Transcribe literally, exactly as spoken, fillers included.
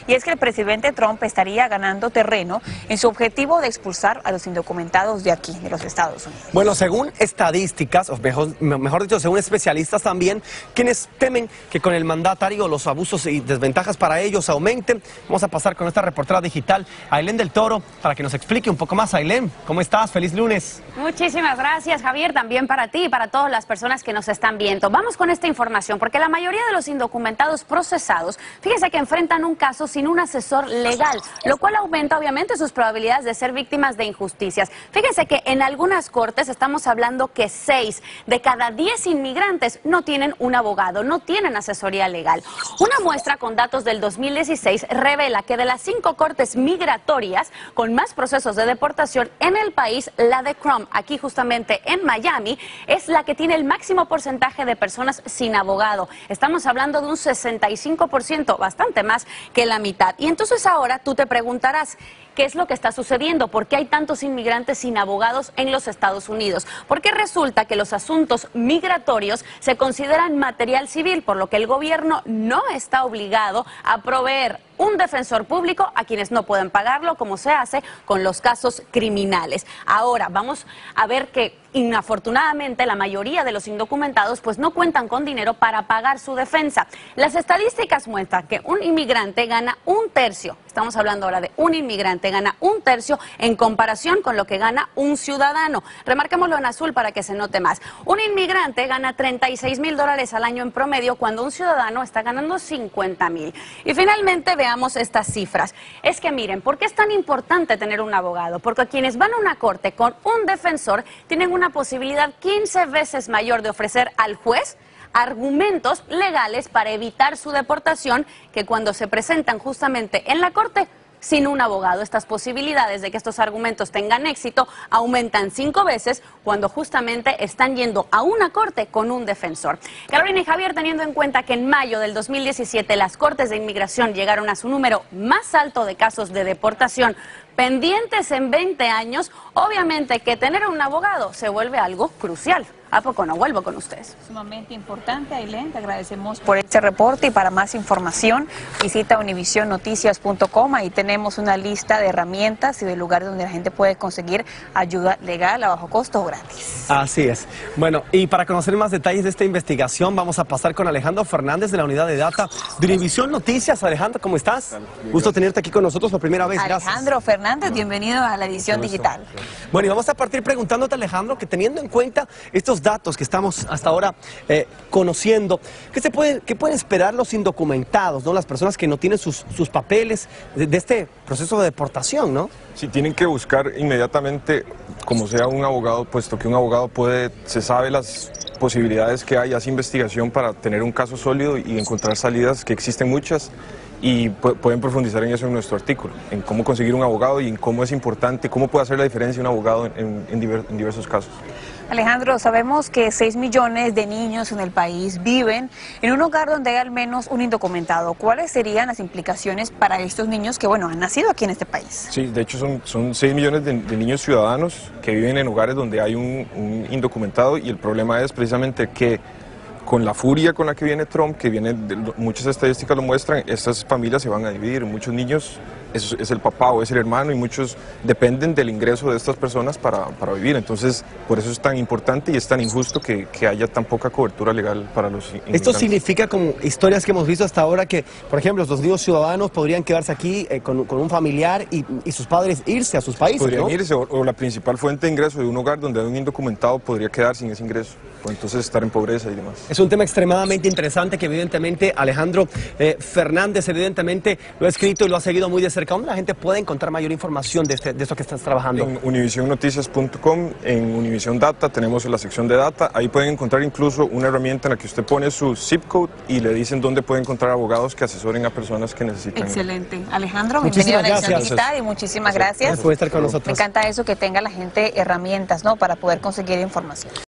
y es que el presidente Trump estaría ganando terreno en su objetivo de expulsar a los indocumentados de aquí, de los Estados Unidos. Bueno, según estadísticas, o mejor, mejor dicho, según especialistas también, quienes temen que con el mandatario los abusos y desventajas para ellos aumenten. Vamos a pasar con esta reportera digital, Ailén del Toro, para que nos explique un poco más. Ailén, ¿cómo estás? Feliz lunes. Muchísimas gracias, Javier, también para ti y para todas las personas que nos están viendo. Vamos con esta información, porque la mayoría de los indocumentados procesados, fíjense que enfrentan un caso sin un asesor legal, lo cual aumenta obviamente sus probabilidades de ser víctimas de injusticias. Fíjense que en algunas cortes estamos hablando que seis de cada diez inmigrantes no tienen un abogado, no tienen asesoría legal. Una muestra con datos del dos mil dieciséis revela que de las cinco cortes migratorias con más procesos de deportación en el país, la de Crum, aquí justamente en Miami, es la que tiene el máximo porcentaje de personas sin abogado. Estamos hablando de un sesenta y cinco por ciento, bastante más que la mitad. Y entonces ahora tú te preguntarás, ¿qué es lo que está sucediendo? ¿Por qué hay tantos inmigrantes sin abogados en los Estados Unidos? Porque resulta que los asuntos migratorios se consideran material civil, por lo que el gobierno no está obligado a proveer un defensor público a quienes no pueden pagarlo, como se hace con los casos criminales. Ahora vamos a ver que inafortunadamente la mayoría de los indocumentados pues no cuentan con dinero para pagar su defensa. Las estadísticas muestran que un inmigrante gana un tercio, estamos hablando ahora de un inmigrante gana un tercio en comparación con lo que gana un ciudadano. Remarquémoslo en azul para que se note más. Un inmigrante gana treinta y seis mil dólares al año en promedio, cuando un ciudadano está ganando cincuenta mil. Y finalmente veamos estas cifras. Es que miren, ¿por qué es tan importante tener un abogado? Porque quienes van a una corte con un defensor tienen una posibilidad quince veces mayor de ofrecer al juez argumentos legales para evitar su deportación que cuando se presentan justamente en la corte sin un abogado. Estas posibilidades de que estos argumentos tengan éxito aumentan cinco veces cuando justamente están yendo a una corte con un defensor. Carolina y Javier, teniendo en cuenta que en mayo del dos mil diecisiete las cortes de inmigración llegaron a su número más alto de casos de deportación pendientes en veinte años, obviamente que tener un abogado se vuelve algo crucial. ¿A poco no? Vuelvo con ustedes. Sumamente importante, Ailén, te agradecemos por este reporte y para más información visita univision noticias punto com. Ahí tenemos una lista de herramientas y de lugares donde la gente puede conseguir ayuda legal a bajo costo o gratis. Así es. Bueno, y para conocer más detalles de esta investigación vamos a pasar con Alejandro Fernández de la unidad de data de Univision Noticias. Alejandro, ¿cómo estás? Gusto tenerte aquí con nosotros por primera vez. Gracias. Alejandro Fernández, bienvenido a la edición digital. Bueno, y vamos a partir preguntándote, Alejandro, que teniendo en cuenta estos datos que estamos hasta ahora eh, conociendo, ¿qué, se puede, ¿qué pueden esperar los indocumentados, ¿no? Las personas que no tienen sus, sus papeles de, de este proceso de deportación, ¿no? Sí, tienen que buscar inmediatamente, como sea, un abogado, puesto que un abogado puede, se sabe las posibilidades que hay, hace investigación para tener un caso sólido y encontrar salidas, que existen muchas, y pu pueden profundizar en eso en nuestro artículo, en cómo conseguir un abogado y en cómo es importante, cómo puede hacer la diferencia un abogado en, en, diver en diversos casos. Alejandro, sabemos que seis millones de niños en el país viven en un hogar donde hay al menos un indocumentado. ¿Cuáles serían las implicaciones para estos niños que, bueno, han nacido aquí en este país? Sí, de hecho son, son seis millones de, de niños ciudadanos que viven en hogares donde hay un, un indocumentado, y el problema es precisamente que con la furia con la que viene Trump, que viene, de, muchas estadísticas lo muestran, estas familias se van a dividir. Muchos niños es, es el papá o es el hermano, y muchos dependen del ingreso de estas personas para, para vivir. Entonces, por eso es tan importante y es tan injusto que, que haya tan poca cobertura legal para los inmigrantes. Esto significa, como historias que hemos visto hasta ahora, que, por ejemplo, los niños ciudadanos podrían quedarse aquí eh, con, con un familiar y, y sus padres irse a sus países, Podrían ¿no? irse, o, o la principal fuente de ingreso de un hogar donde hay un indocumentado podría quedar sin ese ingreso, o entonces estar en pobreza y demás. Es un tema extremadamente interesante que evidentemente Alejandro eh, Fernández evidentemente lo ha escrito y lo ha seguido muy de cerca. ¿Dónde la gente puede encontrar mayor información de, este, de esto que estás trabajando? En univision noticias punto com, en Univision Data tenemos la sección de data. Ahí pueden encontrar incluso una herramienta en la que usted pone su zip code y le dicen dónde puede encontrar abogados que asesoren a personas que necesitan. Excelente. Alejandro, bienvenido a la edición digital y muchísimas gracias. Gracias por estar con nosotros. Me encanta eso, que tenga la gente herramientas, ¿no?, para poder conseguir información.